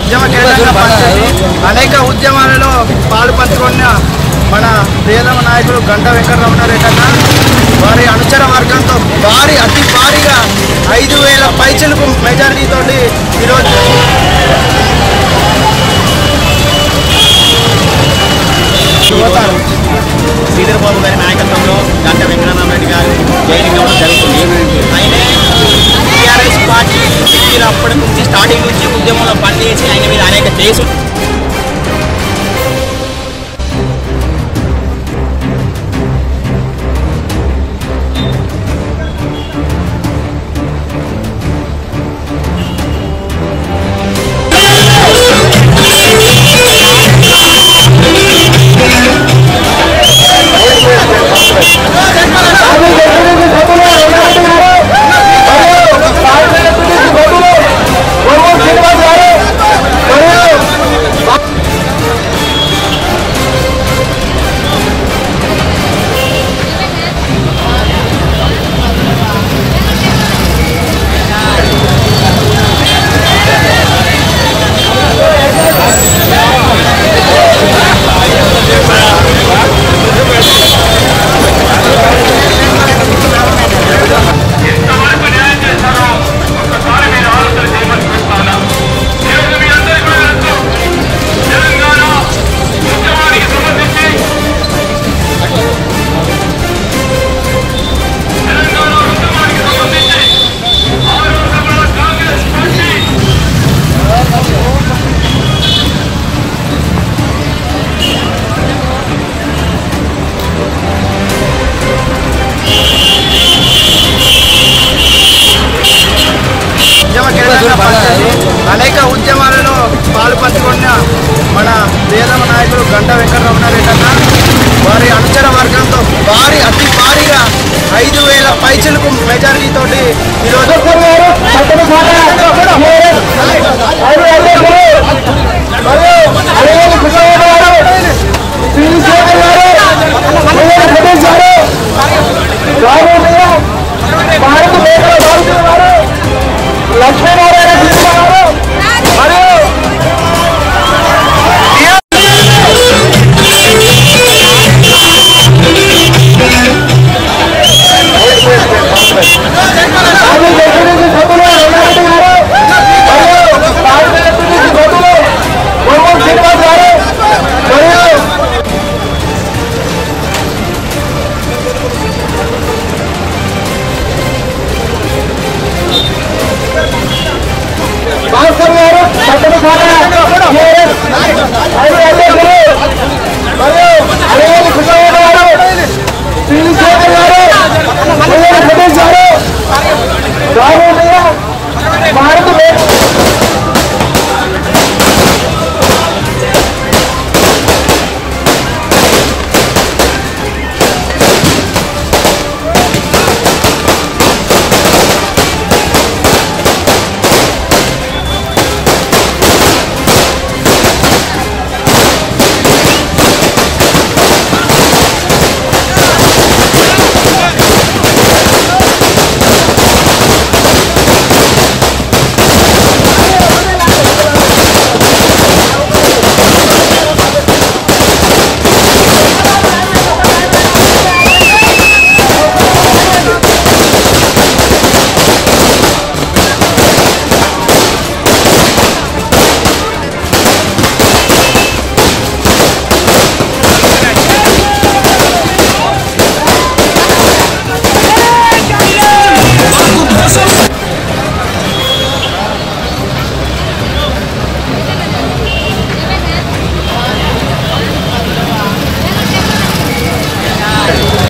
అనేక ఉద్యమాలలో పాలుపంచుకున్న మన ప్రియతమ నాయకుడు గంట వెంకటరమణ రెడ్డి వారి అనుచర వర్గంతో అతి భారీగా 5,000 పైచలకు మెజారిటీతో ఈరోజు శ్రీధర్ బాబు గారి నాయకత్వంలో గంట వెంకటరమణ రెడ్డి గారు జైనింగ్ అవ్వడం జరుగుతుంది. ఆయనే టీఆర్ఎస్ పార్టీ అప్పటి నుంచి స్టార్టింగ్ నుంచి ఉద్యమంలో పనిచేసి ఆయన మీద అనేక కేసులు అనేక ఉద్యమాలలో పాలుపంచుకున్న మన ప్రియతమ నాయకుడు గంట వెంకటరమణ రెడ్డి వారి అనుచర వర్గంతో అతి భారీగా 5,000 పైచలకు మెజారిటీతో ఈరోజు